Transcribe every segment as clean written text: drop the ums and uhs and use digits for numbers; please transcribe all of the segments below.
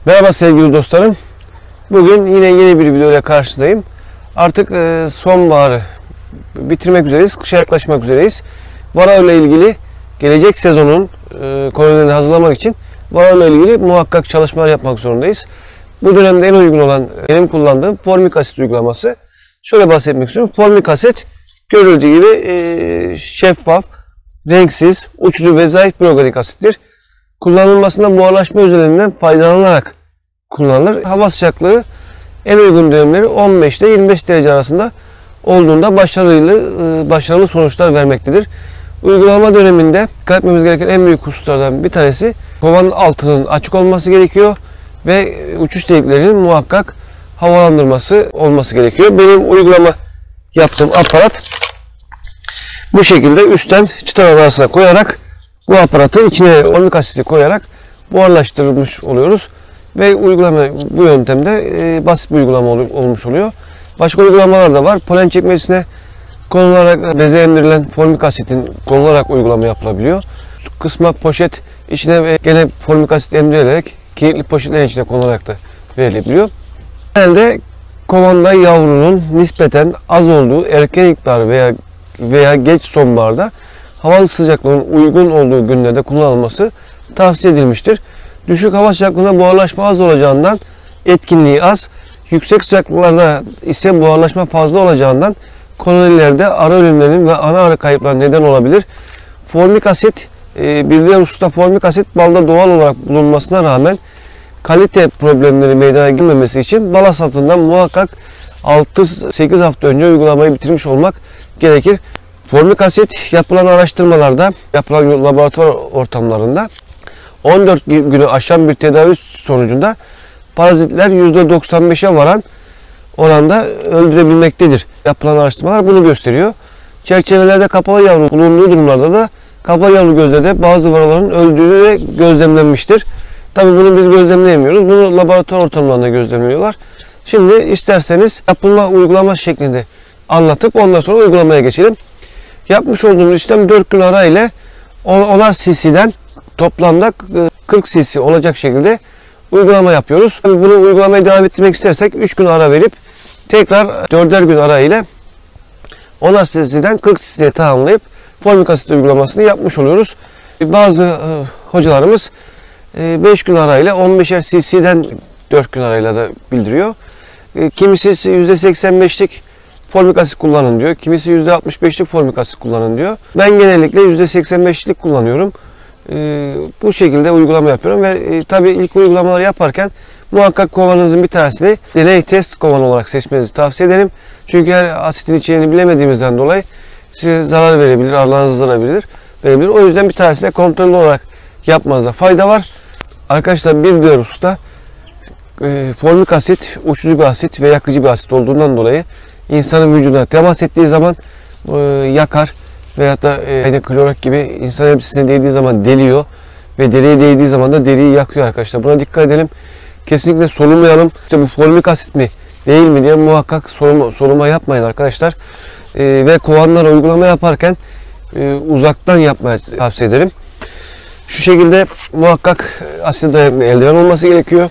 Merhaba sevgili dostlarım. Bugün yine yeni bir video ile karşınızdayım. Artık sonbaharı bitirmek üzereyiz. Kışa yaklaşmak üzereyiz. Varroa ile ilgili gelecek sezonun kolonilerini hazırlamak için varroa ile ilgili muhakkak çalışmalar yapmak zorundayız. Bu dönemde en uygun olan benim kullandığım formik asit uygulaması. Şöyle bahsetmek istiyorum. Formik asit görüldüğü gibi şeffaf, renksiz, uçucu ve zayıf bir organik asittir. Kullanılmasında buharlaşma özelliğinden faydalanarak kullanılır. Hava sıcaklığı en uygun dönemleri 15 ile 25 derece arasında olduğunda başarılı sonuçlar vermektedir. Uygulama döneminde dikkat etmemiz gereken en büyük hususlardan bir tanesi kovanın altının açık olması gerekiyor ve uçuş deliklerinin muhakkak havalandırması olması gerekiyor. Benim uygulama yaptığım aparat bu şekilde üstten çıtalar arasına koyarak bu aparatı içine formik asiti koyarak buharlaştırmış oluyoruz. Ve uygulama bu yöntemde basit bir uygulama olmuş oluyor. Başka uygulamalar da var. Polen çekmecesine konularak beze emdirilen formik asitin konularak uygulama yapılabiliyor. Kısma poşet içine ve gene formik asit emdirilerek kilitli poşetlerin içine konularak da verilebiliyor. Genelde kovanda yavrunun nispeten az olduğu erken ilkbahar veya geç sonbaharda hava sıcaklığının uygun olduğu günlerde kullanılması tavsiye edilmiştir. Düşük hava sıcaklığında buharlaşma az olacağından etkinliği az, yüksek sıcaklıklarda ise buharlaşma fazla olacağından kolonilerde arı ölümlerinin ve ana arı kayıplarına neden olabilir. Formik asit, bir diğer hususta formik asit balda doğal olarak bulunmasına rağmen kalite problemleri meydana gelmemesi için bal hasatından muhakkak 6-8 hafta önce uygulamayı bitirmiş olmak gerekir. Formik asit yapılan araştırmalarda, yapılan laboratuvar ortamlarında 14 günü aşan bir tedavi sonucunda parazitler %95'e varan oranda öldürebilmektedir. Yapılan araştırmalar bunu gösteriyor. Çerçevelerde kapalı yavru bulunduğu durumlarda da kapalı yavru gözlerde bazı varroaların öldüğü de gözlemlenmiştir. Tabii bunu biz gözlemleyemiyoruz. Bunu laboratuvar ortamlarında gözlemliyorlar. Şimdi isterseniz yapılma uygulama şeklinde anlatıp ondan sonra uygulamaya geçelim. Yapmış olduğumuz işlem 4 gün ara ile 10'ar cc'den toplamda 40 cc olacak şekilde uygulama yapıyoruz. Bunu uygulamaya devam ettirmek istersek 3 gün ara verip tekrar 4'er gün ara ile 10'ar cc'den 40 cc'ye tamamlayıp formik asit uygulamasını yapmış oluyoruz. Bazı hocalarımız 5 gün ara ile 15'er cc'den 4 gün arayla da bildiriyor. Kimisi %85'lik formik asit kullanın diyor. Kimisi %65'lik formik asit kullanın diyor. Ben genellikle %85'lik kullanıyorum. Bu şekilde uygulama yapıyorum ve tabii ilk uygulamaları yaparken muhakkak kovanınızın bir tanesini deney test kovan olarak seçmenizi tavsiye ederim. Çünkü her asitin içeriğini bilemediğimizden dolayı size zarar verebilir, arılarınıza zarar verebilir. O yüzden bir tanesine kontrollü olarak yapmanızda fayda var. Arkadaşlar bir diğer hususta formik asit uçucu bir asit ve yakıcı bir asit olduğundan dolayı insanın vücuduna temas ettiği zaman yakar veyahut da klorak gibi insan elbisesine değdiği zaman deliyor ve deriye değdiği zaman da deriyi yakıyor arkadaşlar. Buna dikkat edelim. Kesinlikle solumayalım. İşte bu formik asit mi değil mi diye muhakkak soluma yapmayın arkadaşlar. Ve kovanlara uygulama yaparken uzaktan yapmaya tavsiye ederim. Şu şekilde muhakkak asit dayanıklı eldiven olması gerekiyor.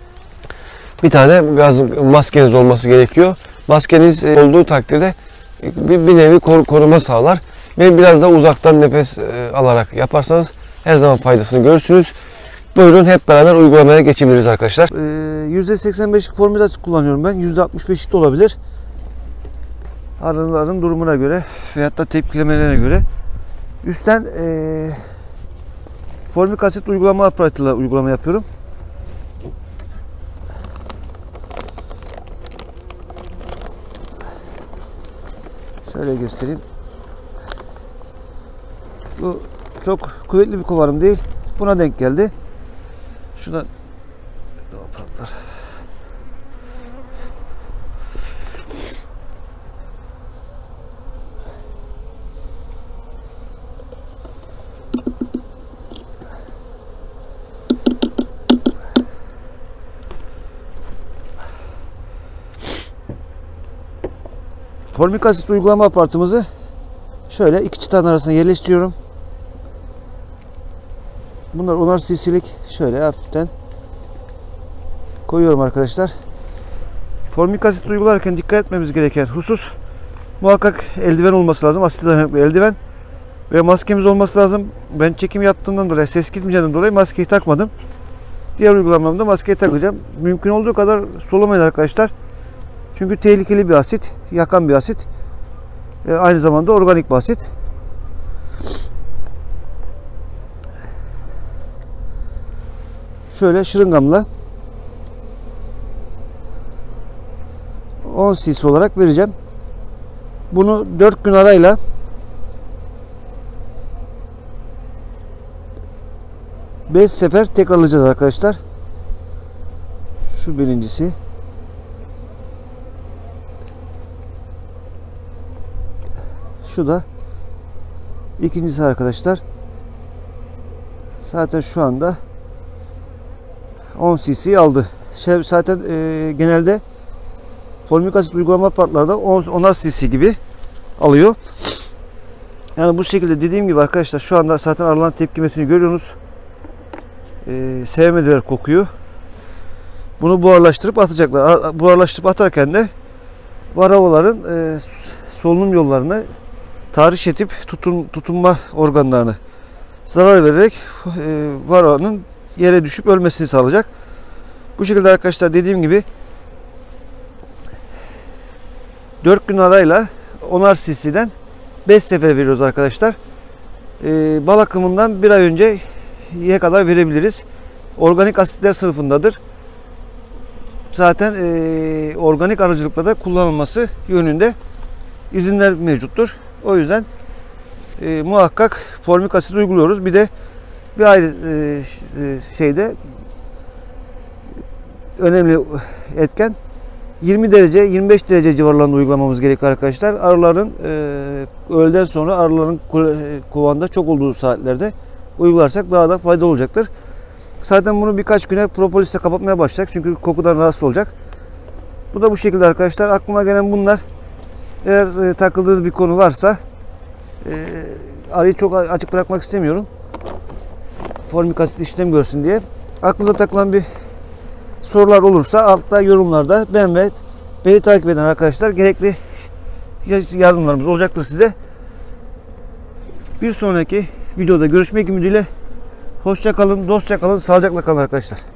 Bir tane gaz maskeniz olması gerekiyor. Maskeniz olduğu takdirde bir nevi koruma sağlar ve biraz da uzaktan nefes alarak yaparsanız her zaman faydasını görürsünüz. Buyurun hep beraber uygulamaya geçebiliriz arkadaşlar. %85'lik formül asit kullanıyorum ben. %65'lik de olabilir. Arıların durumuna göre veyahut da tepkilemelerine göre. Üstten formik asit uygulama aparatıyla uygulama yapıyorum. Şöyle göstereyim. Bu çok kuvvetli bir kovanım değil. Buna denk geldi. Şuradan aparatlar. Formik asit uygulama aparatımızı şöyle iki çıtanın arasına yerleştiriyorum. Bunlar 10'ar cc'lik şöyle hafiften koyuyorum arkadaşlar. Formik asit uygularken dikkat etmemiz gereken husus, muhakkak eldiven olması lazım. Asit dayanıklı eldiven ve maskemiz olması lazım. Ben çekim yaptığımdan dolayı, ses gitmeyeceğinden dolayı maskeyi takmadım. Diğer uygulamamda maskeyi takacağım. Mümkün olduğu kadar solumayın arkadaşlar. Çünkü tehlikeli bir asit, yakan bir asit. Aynı zamanda organik bir asit. Şöyle şırıngamla 10 cc olarak vereceğim. Bunu 4 gün arayla beş sefer tekrarlayacağız arkadaşlar. Şu birincisi. Şu da ikincisi arkadaşlar. Zaten şu anda 10 cc aldı. Zaten genelde formik asit uygulama aparatlarda 10'ar cc gibi alıyor. Yani bu şekilde dediğim gibi arkadaşlar, şu anda zaten arıların tepkimesini görüyorsunuz. Sevmediler kokuyu. Bunu buharlaştırıp atacaklar. Buharlaştırıp atarken de varroaların solunum yollarını tahriş edip tutunma organlarını zarar vererek varroanın yere düşüp ölmesini sağlayacak. Bu şekilde arkadaşlar, dediğim gibi 4 gün arayla 10'ar cc'den 5 sefer veriyoruz arkadaşlar. Bal akımından bir ay önceye kadar verebiliriz. Organik asitler sınıfındadır. Zaten organik arıcılıkta da kullanılması yönünde izinler mevcuttur. O yüzden muhakkak formik asit uyguluyoruz. Bir de bir ayrı şeyde önemli etken, 20 derece 25 derece civarlarında uygulamamız gerekiyor arkadaşlar. Arıların öğleden sonra arıların kovanda çok olduğu saatlerde uygularsak daha da faydalı olacaktır. Zaten bunu birkaç güne propolisle kapatmaya başlayacak. Çünkü kokudan rahatsız olacak. Bu da bu şekilde arkadaşlar. Aklıma gelen bunlar. Eğer takıldığınız bir konu varsa, arıyı çok açık bırakmak istemiyorum. Formik asit işlem görsün diye. Aklınıza takılan bir sorular olursa altta yorumlarda ben ve beni takip eden arkadaşlar gerekli yardımlarımız olacaktır size. Bir sonraki videoda görüşmek ümidiyle. Hoşça kalın, dostça kalın, sağlıcakla kalın arkadaşlar.